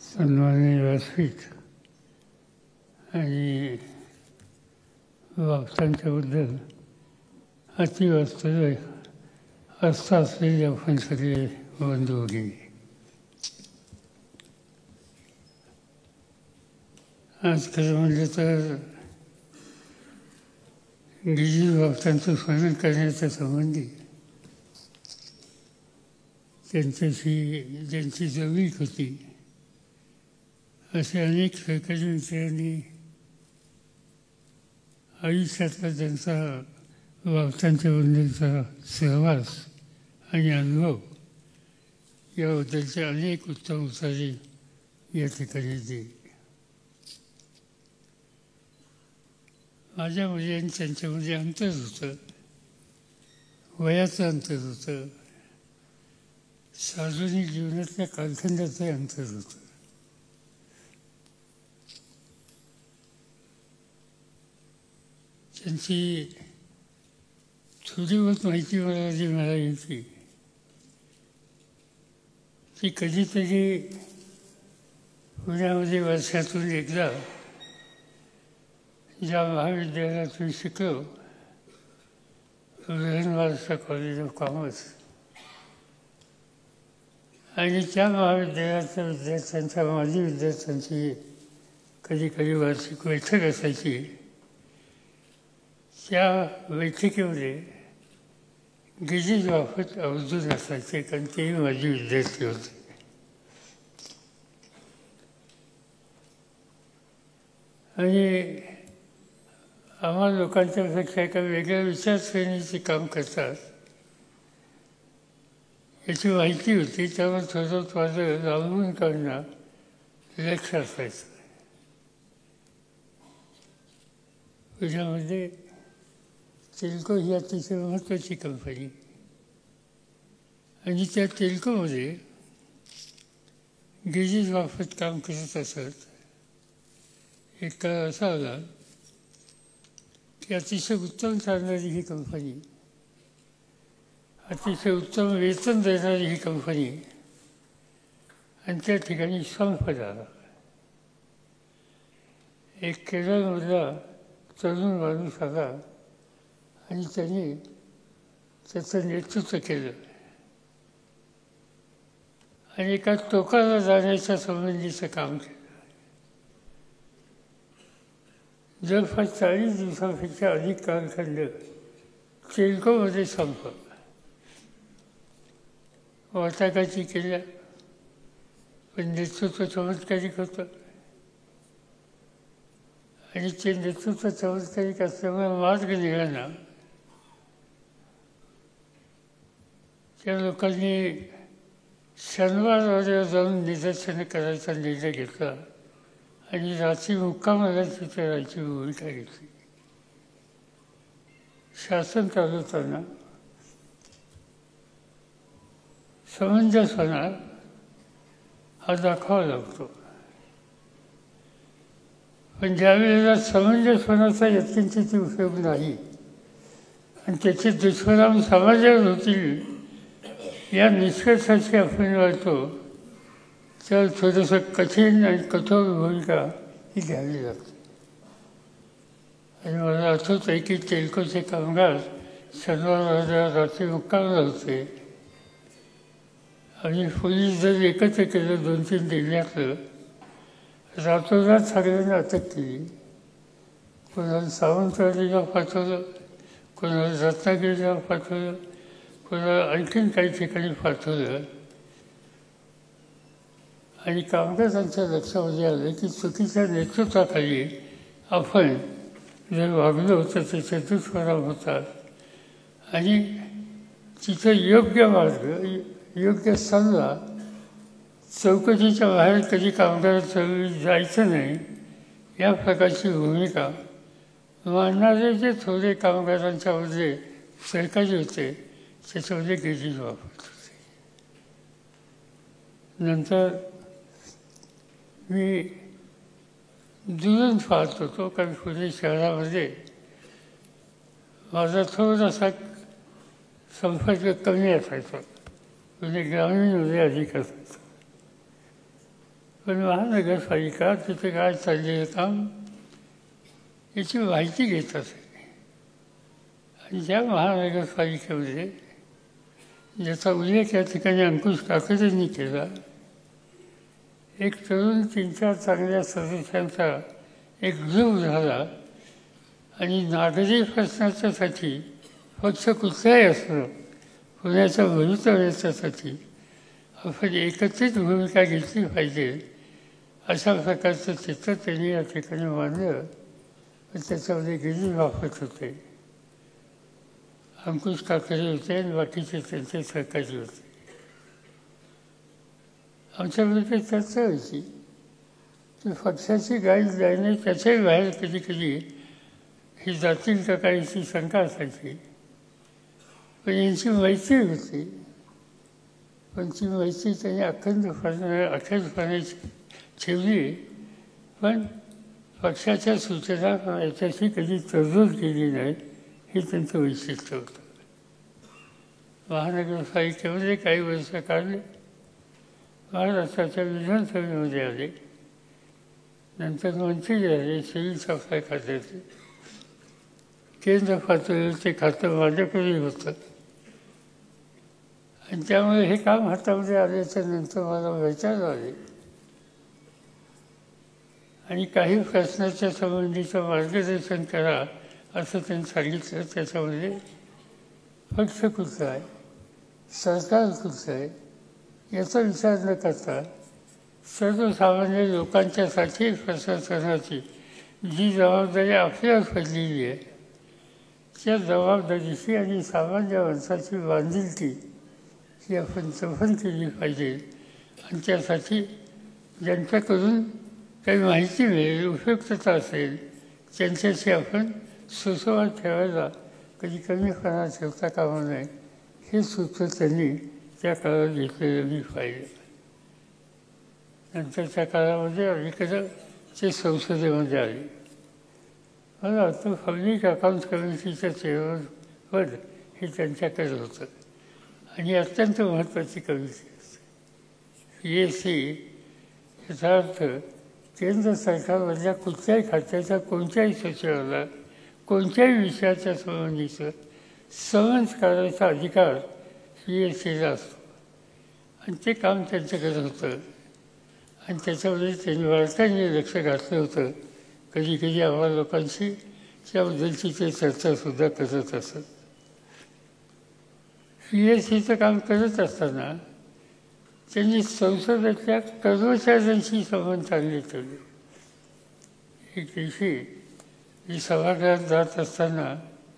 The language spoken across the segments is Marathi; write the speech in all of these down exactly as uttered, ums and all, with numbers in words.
सन्माननीय व्यासपीठ आणि वक्त्यांच्याबद्दल अतिवास्तव आस्था असलेले आपण सगळे बंधू भगिनी, आज खरं म्हणजे तर गिरीश भक्तांचं स्मरण करण्याच्या संबंधी त्यांच्याशी ज्यांची जवळीक होती असे अनेक सहकारी मित्रांनी आयुष्यातला त्यांचा भक्तांच्या बद्दलचा सहवास आणि अनुभव याबद्दलचे अनेक उत्तम उतारे या ठिकाणी दिले. माझ्यामध्ये आणि त्यांच्यामध्ये अंतर होतं, वयाचं अंतर होतं, सार्वजनिक जीवनातल्या कालखंडाचं अंतर होतं. त्यांची थोडी बहुत माहिती मला जी मिळाली ती कधीतरी पुण्यामध्ये वर्षातून एकदा ज्या महाविद्यालयातून शिकलो, महाराष्ट्र कॉलेज ऑफ कॉमर्स, आणि त्या महाविद्यालयाच्या विद्यार्थ्यांच्या माजी विद्यार्थ्यांची कधी कधी वार्षिक बैठक असायची. त्या बैठकीमध्ये गिरीश बापट अवधूत असायचे, कारण तेही माझे विद्यार्थी होते. आणि आम्हा लोकांच्यापेक्षा एका वेगळ्या विचारश्रेणीचे काम करतात याची माहिती होती. त्यामुळे थोडं माझं लांबून काढणं लक्ष असायचं. त्याच्यामध्ये टेल्को ही अतिशय महत्त्वाची कंपनी, आणि त्या टेल्कोमध्ये गिरीश बापट काम करत असत. एक काळ असा आला की अतिशय उत्तम चालणारी ही कंपनी, अतिशय उत्तम वेतन देणारी ही कंपनी, आणि त्या ठिकाणी संप झाला. एक केरळमधला तरुण माणूस आला आणि त्यांनी त्याचं नेतृत्व केलं आणि एका टोकाला जाण्याच्या संबंधीचं काम केलं. जवळपास चाळीस दिवसांपेक्षा अधिक कालखंड टेल्कोमध्ये संप. वाटाघाटी केल्या, पण नेतृत्व चमत्कारिक होतं, आणि ते नेतृत्व चमत्कारिक असल्यामुळे मार्ग निघाला. त्या लोकांनी शनिवारवाड्यावर जाऊन निदर्शनं करायचा निर्णय घेतला आणि रात्री मुक्कामाला तिथे राहायची भूमिका घेतली. शासन चालवताना समंजसपणा हा दाखवावा लागतो, पण ज्यावेळेला समंजसपणाचा यत्किंचित उपयोग नाही आणि त्याचे दुष्परिणाम समाजावर होतील या निष्कर्षाची आपण वाटतो, तर थोडंसं कठीण आणि कठोर भूमिका ही घ्यावी लागते. आणि मला आठवत आहे की टेल्कोचे कामगार शनिवार रात्री मुक्कामला होते, आणि पोलीस जर एकत्र केलं दोन तीन जिल्ह्यातलं, रातोरात सगळ्यांना अटक केली. कोणाला सावंतवाडीला पाठवलं, कोणाला रत्नागिरीला पाठवलं, कोणाला आणखीन काही ठिकाणी पाठवलं. आणि कामगारांच्या लक्षामध्ये आलं की चुकीच्या नेतृत्वाखाली आपण जर वागलो तर त्याचे दुष्परिणाम होतात, आणि तिथं योग्य मार्ग, योग्य सल्ला, चौकशीच्या बाहेर कधी कामगाराचं जायचं नाही या प्रकारची भूमिका मानणारे जे थोडे कामगारांच्यामध्ये सहकारी होते त्याच्यामध्ये गिरीश बापट होते. नंतर मी दुरून पाहत होतो, कारण पुणे शहरामध्ये माझा थोडासा संपर्क कमी असायचा, म्हणजे ग्रामीणमध्ये अधिक असायचा. पण महानगरपालिका तिथे काय चाललेलं काम याची माहिती घेत असे. आणि ज्या महानगरपालिकेमध्ये ज्याचा उल्लेख या ठिकाणी अंकुश काकडेंनी केला, एक तरुण तीन चार चांगल्या सदस्यांचा एक ग्रुप झाला आणि नागरी प्रश्नाच्यासाठी पक्ष कुठलाही असणं पुण्याच्या भवितव्याच्यासाठी आपण एकत्रित भूमिका घेतली पाहिजे अशा प्रकारचं चित्र त्यांनी या ठिकाणी मांडलं. त्याच्यामध्ये गिरी वापरत होते, अंकुश काकडे होते आणि बाकीचे त्यांचे सहकारी होते. आमच्यामध्ये चर्चा व्हायची की पक्षाची गाईड जाणे त्याच्याही बाहेर कधी कधी ही जातील का काहीची शंका असायची. पण यांची मैत्री होती, पण ती मैत्री त्यांनी अखंडपणे अखेरपणे ठेवली. पण पक्षाच्या सूचना याच्याशी कधी तडजोड केली नाही, हे त्यांचं वैशिष्ट्य होतं. महानगरपालिकेमध्ये काही वर्ष काढले, महाराष्ट्राच्या विधानसभेमध्ये आले, नंतर मंत्री झाले सिव्हिल सप्लाय खात्याचे. केंद्र पातळीवर ते खातं माझ्याकडे होतं आणि त्यामुळे हे काम हातामध्ये आल्याच्या नंतर मला विचार आले आणि काही प्रश्नाच्या संबंधीचं मार्गदर्शन करा असं त्यांनी सांगितलं. त्याच्यामध्ये पक्ष कुठला आहे, सरकार कुठलं आहे याचा विचार न करता सर्वसामान्य लोकांच्यासाठी प्रशासनाची जी जबाबदारी आपल्यावर पडलेली आहे त्या जबाबदारीची आणि सामान्य माणसाची बांधिलकी ही आपण जपण केली पाहिजे. आणि त्यासाठी ज्यांच्याकडून काही माहिती मिळेल, उपयुक्तता असेल, त्यांच्याशी आपण सुसंवाद ठेवायला कधी कमीपणा ठेवता कामा नये, हे सूत्र त्यांनी त्या काळात घेतलेलं मी पाहिजे. नंतरच्या काळामध्ये अलीकडं ते संसदेमध्ये आले. मला वाटतं पब्लिक अकाउंट कमिटीच्या चेअरपद हे त्यांच्याकडे होतं आणि अत्यंत महत्त्वाची कमिटी असते. पी एस सी याचा अर्थ केंद्र सरकारमधल्या कुठल्याही खात्याच्या कोणत्याही सचिवाला कोणत्याही विषयाच्या संबंधीचं समन्स करायचा अधिकार पी एस सीला असतो आणि ते काम त्यांच्याकडे होतं. आणि त्याच्यामध्ये त्यांनी वारकाईने लक्ष घातलं होतं. कधी कधी आम्हा लोकांशी त्याबद्दलची ते चर्चासुद्धा करत असत. पी एस सीचं काम करत असताना त्यांनी संसदेतल्या कर्मचाऱ्यांशी संबंध चांगले ठेवले. एक दिवशी मी सभागृहात जात असताना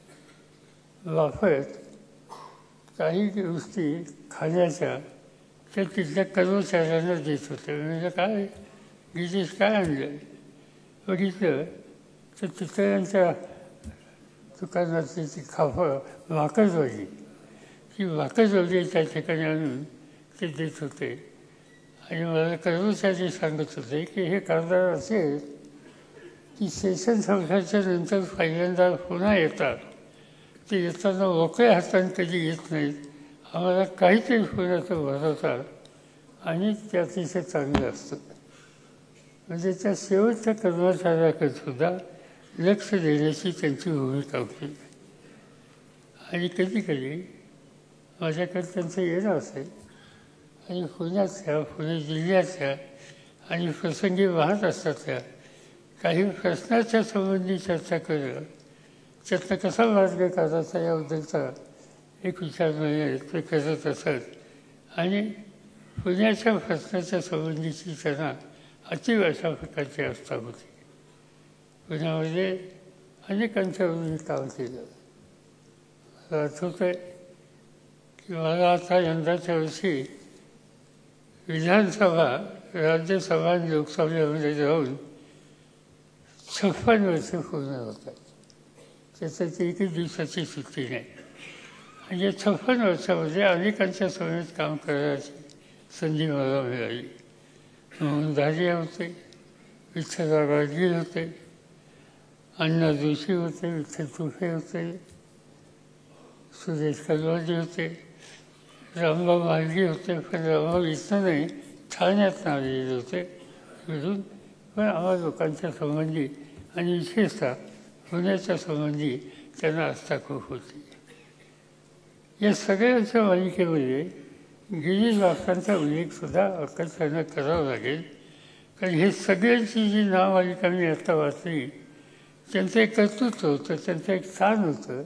वाफत काही गोष्टी खाण्याच्या त्या तिथल्या कर्मचाऱ्यांना देत होते. म्हणजे काय गिरीश काय आणलं बघितलं तर तिथल्यांच्या दुकानातली ती खाफं भाकरवडी, ती भाकरवडी त्या ठिकाणी आणून ते देत होते. आणि मला कर्मचारी सांगत होते की हे कारभार असेल की सेशन संघाच्या नंतर पहिल्यांदा पुन्हा येतात, ते येताना मोकळ्या हाताने कधी येत नाहीत, आम्हाला काहीतरी पुण्याचं भरवतात आणि ते अतिशय चांगलं असतं. म्हणजे त्या शेवटच्या कर्मचाऱ्याकडे सुद्धा लक्ष देण्याची त्यांची भूमिका होती. आणि कधी कधी माझ्याकडे त्यांचं येणं असेल आणि पुण्यातल्या पुणे जिल्ह्यातल्या आणि प्रसंगी वाहत असतात त्या काही प्रश्नाच्या संबंधी चर्चा करणं, त्यातनं कसा मार्ग काढायचा याबद्दलचा एक विचार म्हणजे ते करत असत. आणि पुण्याच्या प्रश्नाच्या संबंधीची त्यांना अतीव अशा प्रकारची आस्था होती. पुण्यामध्ये अनेकांच्यावर मी काम केलं. मला आठवतं आहे की मला आता यंदाच्या वर्षी विधानसभा, राज्यसभा आणि लोकसभेमध्ये जाऊन छप्पन वर्ष पूर्ण होतात. त्याच्यात एकही दिवसाची सुट्टी नाही. आणि या छप्पन वर्षामध्ये अनेकांच्या समवेत काम करण्याची संधी मला मिळाली. मोहन धारिया होते, विठ्ठलराव गाडगीळ होते, अण्णा जोशी होते, विठ्ठल तुपे होते, सुरेश कलवाजी होते, रामभाऊ मालगी होते. पण रामभाऊ इथं नाही ठाण्यात आलेले होते. फिरून पण आम्हा लोकांच्या संबंधी आणि विशेषतः पुण्याच्या संबंधी त्यांना आस्था खूप होती. या सगळ्यांच्या मालिकेमध्ये गिरीश बापटांचा उल्लेखसुद्धा अर्थानं करावा लागेल. कारण हे सगळ्यांची जी नावमालिका मी आता वाचली त्यांचं एक कर्तृत्व होतं, त्यांचं एक स्थान होतं.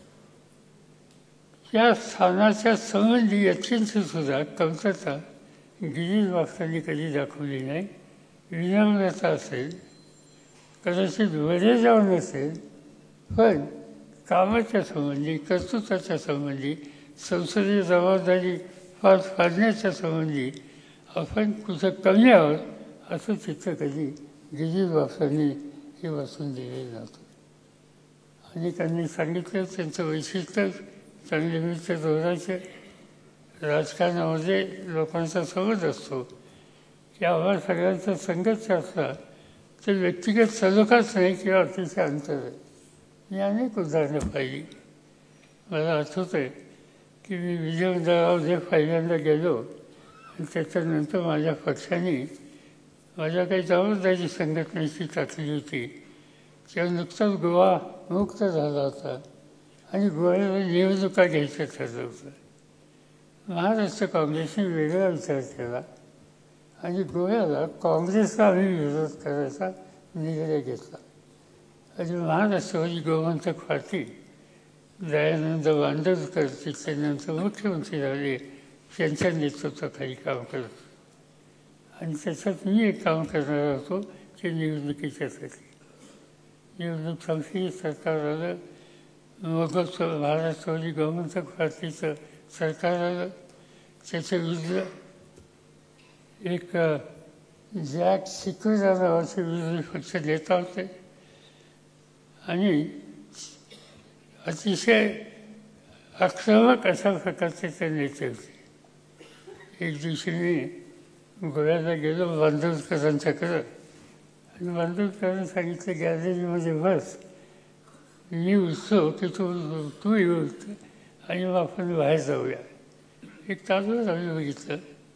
या स्थानाच्या संबंधी यत्किंचितसुद्धा कमतरता गिरीश बापटांनी कधी दाखवली नाही. विनम्रता असेल, कदाचित वरे जाऊन नसेल, पण कामाच्या संबंधी, कर्तृत्वाच्या संबंधी, संसदीय जबाबदारी पार पाडण्याच्या संबंधी आपण कुठं कमी आहोत असं चित्र कधी गिरीश बापटांनी हे वाचून दिलेलं नव्हतं. आणि त्यांनी सांगितलं त्यांचं वैशिष्ट्य चांगले मित्र जोराचे. राजकारणामध्ये लोकांचा समज असतो की आम्हाला सगळ्यांचा संघर्ष असला तर व्यक्तिगत सलोखाच नाही किंवा अतिशय अंतर आहे. मी अनेक उदाहरणं पाहिली. मला आठवत आहे की मी विजयनगरामध्ये पहिल्यांदा गेलो आणि त्याच्यानंतर माझ्या पक्षाने माझ्या काही जबाबदारी संघटनेची टाकली होती. तेव्हा नुकताच गोवा मुक्त झाला होता आणि गोव्याला निवडणुका घ्यायचं ठरलं होतं. महाराष्ट्र काँग्रेसने वेगळा विचार केला आणि गोव्याला काँग्रेसला आम्ही विरोध करायचा निर्णय घेतला. आणि महाराष्ट्रवादी गोमंतक पार्टी दयानंद बांडवकर त्याच्यानंतर मुख्यमंत्री झाले त्यांच्या नेतृत्वाखाली काम करत. आणि त्याच्यात मी एक काम करणार होतो ते निवडणुकीच्यासाठी. निवडणूक संपली, सरकार आलं, मग महाराष्ट्रवादी गोमंतक पार्टीचं सरकार आलं. त्याच्या विरुद्ध एक जॅक सिक्युरा नावाचे विरोधी पक्ष नेता होते आणि अतिशय आक्रमक अशा प्रकारचे ते नेते होते. एक दिवशी मी गोव्याला गेलो बांदवकरांच्याकडं आणि बांदवकरांनी सांगितलं गॅलरीमध्ये बस, मी उठतो की तू तू येऊ आणि मग आपण बाहेर जाऊया. एक तासभर आम्ही बघितलं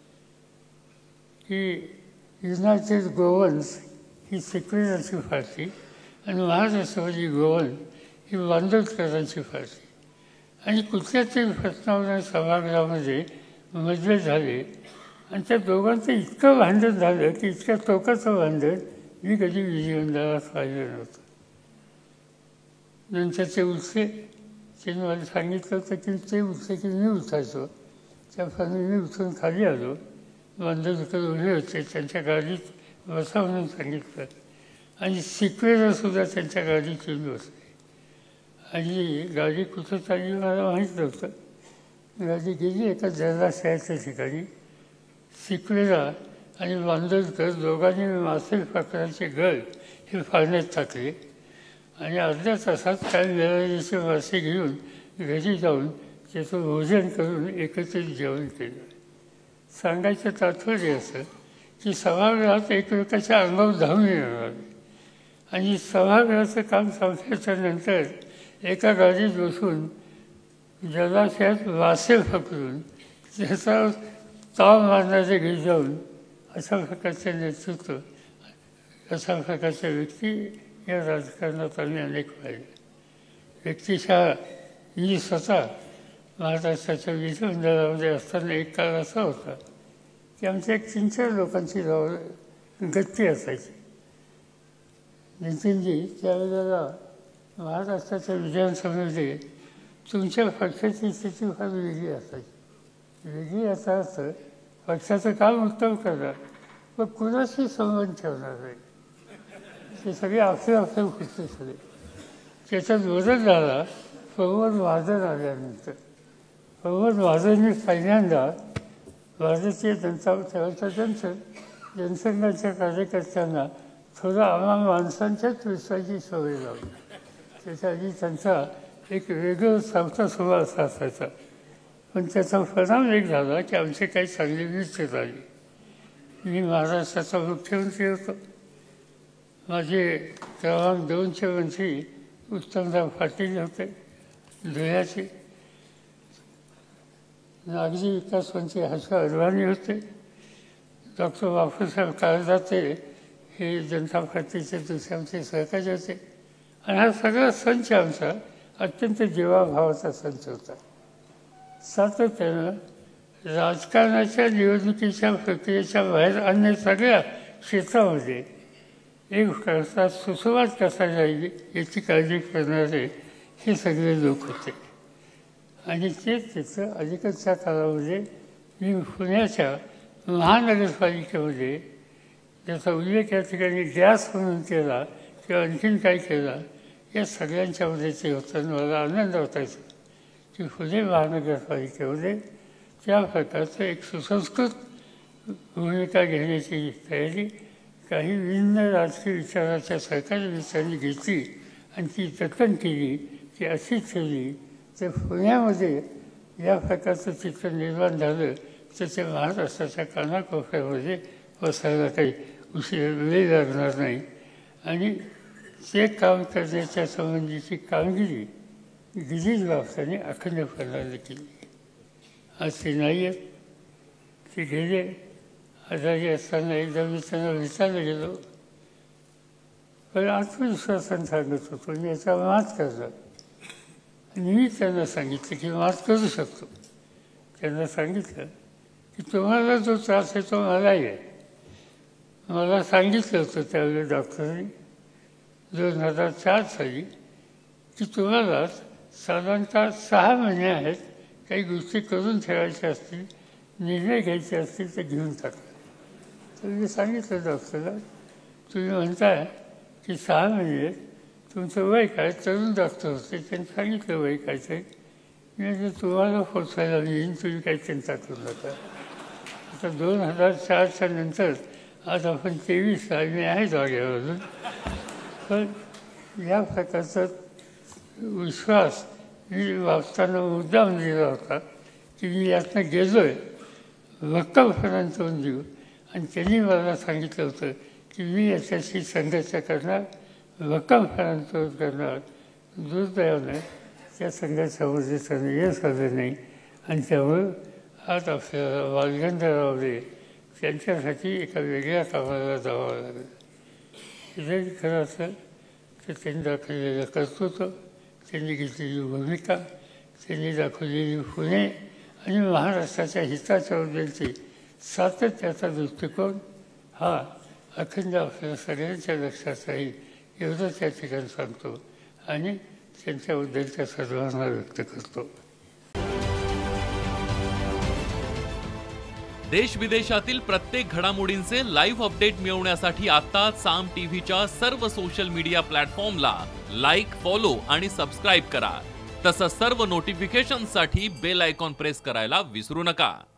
की युनायटेड गोवन्स ही सेक्युलरची पार्टी आणि महाराष्ट्रवादी गोवन ही बांदवकरांची पार्टी. आणि कुठल्या तरी प्रश्नावर सभागृहामध्ये मतभेद झाले आणि त्या दोघांचं इतकं भांडण झालं की इतक्या टोकाचं भांडण मी कधी विजयनगरात पाहिलं नव्हतं. नंतर ते उठले. त्यांनी मला सांगितलं होतं की ते उठले की मी उठायचो. त्याप्रमाणे मी उठून खाली आलो. बांदवकर उभे होते, त्यांच्या गाडीत बसा म्हणून सांगितलं आणि सिक्युरिटीसुद्धा त्यांच्या गाडीत येऊन बसले. आणि गाडी कुठं चालली मला माहीत नव्हतं. गाडी गेली एका जलाशयाच्या ठिकाणी. सिक्युरिटा आणि बांदवकर दोघांनी मासे पकडायचे गळ हे फाडण्यात टाकले आणि अर्ध्या तासात काही मिळालेचे मासे घेऊन घरी जाऊन त्याचं भोजन करून एकत्रित जेवण केलं. सांगायचं तात्पर्य असं की सभागृहात एकमेकाच्या अंगावर धावून येणार आणि सभागृहाचं काम संपल्याच्या नंतर एका गाडीत बसून जलाशयात मासे पकडून त्याचा ताव मारण्याचे घरी जाऊन अशा प्रकारचे नेतृत्व, अशा प्रकारच्या व्यक्ती या राजकारणात आम्ही अनेक पाहिले. व्यक्तिशः मी स्वतः महाराष्ट्राच्या विधिमंडळामध्ये असताना एक काळ असा होता की आमच्या एक तीन चार लोकांची जवळ गट्टी असायची. नितीनजी, त्यावेळेला महाराष्ट्राच्या विधानसभेमध्ये तुमच्या पक्षाची स्थिती फार वेगळी असायची. वेगळी असा असं पक्षाचं काम उत्तम करणार पण कुणाशी संबंध ठेवणार नाही. ते सगळे आपले आपले होते सगळे. त्याच्यात बदल झाला प्रमोद महाजन आल्यानंतर. प्रमोद महाजननी पहिल्यांदा भारतीय जनता तेव्हाच्या जनसंघ जनसंघाच्या कार्यकर्त्यांना थोडं आम्हा माणसांच्याच विश्वाची सवय लावली. त्याच्या आधी त्यांचा एक वेगळं सावता सुवास असायचा. पण त्याचा परिणाम एक झाला की आमचे काही चांगले मित्र झाले. मी महाराष्ट्राचा मुख्यमंत्री होतो. माझे क्रमांक दोनचे मंत्री उत्तमराव पाटील होते धुळ्याचे. नागरी विकास मंत्री हर्ष अडवाणी होते. डॉक्टर बापूसाहेब काळजाते हे जनता पार्टीचे दुसरे आमचे सहकारी होते आणि हा सगळा संच आमचा अत्यंत जीवाभावाचा संच होता. सातत्यानं राजकारणाच्या निवडणुकीच्या प्रक्रियेच्या बाहेर अन्य सगळ्या क्षेत्रामध्ये एक करता सुसंवाद कसा जाईल याची काळजी करणारे हे सगळे लोक होते. आणि तेच तिथं अलीकडच्या काळामध्ये मी पुण्याच्या महानगरपालिकेमध्ये ज्याचा उल्लेख या ठिकाणी गॅस म्हणून केला किंवा आणखीन काय केला या सगळ्यांच्यामध्ये ते होतं. मला आनंद वाटायचा की पुणे महानगरपालिकेमध्ये त्या प्रकारचं एक सुसंस्कृत भूमिका घेण्याची तयारी काही भिन्न राजकीय विचाराच्या सरकारी विचारांनी घेतली आणि ती जतन केली की अशी केली तर पुण्यामध्ये या प्रकारचं चित्र निर्माण झालं तर ते महाराष्ट्राच्या कानाकोपऱ्यामध्ये बसायला काही उशीर वेळ लागणार नाही. आणि ते काम करण्याच्या संबंधीची कामगिरी गिरीश बापसाने अखंडपणाने केली. आज ते नाही आहेत, ते गेले. आजारी असताना एकदा मी त्यांना विचारलं गेलो, पण आत्मविश्वासाने सांगत होतो मी याचा मात करणार. आणि मी त्यांना सांगितलं की मात करू शकतो. त्यांना सांगितलं की तुम्हाला जो त्रास आहे तो मलाही आहे. मला सांगितलं होतं त्यावेळी डॉक्टरांनी दोन हजार चार साली की तुम्हाला साधारणतः सहा महिने आहेत, काही गोष्टी करून ठेवायच्या असतील, निर्णय घ्यायचे असतील तर घेऊन टाका. तर मी सांगितलं डॉक्टरला, तुम्ही म्हणताय की सहा महिने तुमचं वय काय, तरुण डॉक्टर होते, त्यांनी सांगितलं वय काय ते. मी म्हणजे तुम्हाला पोचवायला येईन, तुम्ही काही चिंता करू नका. आता दोन हजार चारच्या नंतर आज आपण तेवीसला मी आहे जागेवर अजून. पण या प्रकारचा विश्वास मी वाचताना मुद्दाम दिला होता की मी यातनं गेलो आहे, भक्कमपणाने तोंड देऊ. आणि त्यांनी मला सांगितलं होतं की मी याच्याशी संघर्ष करणार, भक्कमपणाने तोंड करणार. दुर्दैवाने त्या संघर्षामध्ये त्यांना यश आलं नाही आणि त्यामुळं आज आपल्याला बालगंधर्वरावले त्यांच्यासाठी एका वेगळ्या कामाला जावं लागलं. जरी खरं असं तर त्यांनी दाखवलेलं कर्तृत्व, त्यांनी घेतलेली भूमिका, त्यांनी दाखवलेली पुणे आणि महाराष्ट्राच्या हिताच्या बद्दलची सातत्याचा दृष्टिकोन हा अखंड आपल्या सगळ्यांच्या लक्षात राहील एवढं त्या ठिकाणी सांगतो आणि त्यांच्याबद्दलच्या सर्वांना व्यक्त करतो. देश विदेशातील प्रत्येक घडामोडींचे लाईव्ह अपडेट मिळवण्यासाठी आता साम टीव्हीच्या सर्व सोशल मीडिया प्लॅटफॉर्मला लाईक, फॉलो आणि सबस्क्राईब करा. तसंच सर्व नोटिफिकेशनसाठी बेल आयकॉन प्रेस करायला विसरू नका.